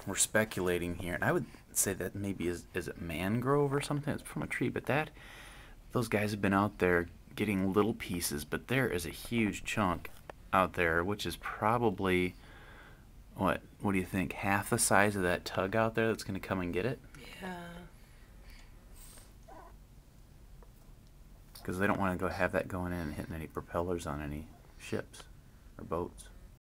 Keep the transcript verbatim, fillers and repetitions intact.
we're speculating here, and I would say that maybe is is it mangrove or something? It's from a tree, but that those guys have been out there getting little pieces, but there is a huge chunk out there, which is probably what? What do you think? Half the size of that tug out there that's going to come and get it? Yeah. Because they don't want to go have that going in and hitting any propellers on any ships or boats.